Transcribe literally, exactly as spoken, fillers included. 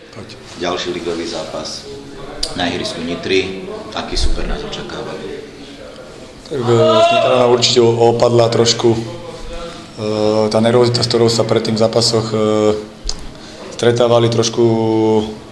Poď. Ďalší ligový zápas na ihrisku Nitry. Aký super nás očakáva? Tak Nitra určite opadla trošku. Tá nervozita, s ktorou sa pred tým zápasoch stretávali, trošku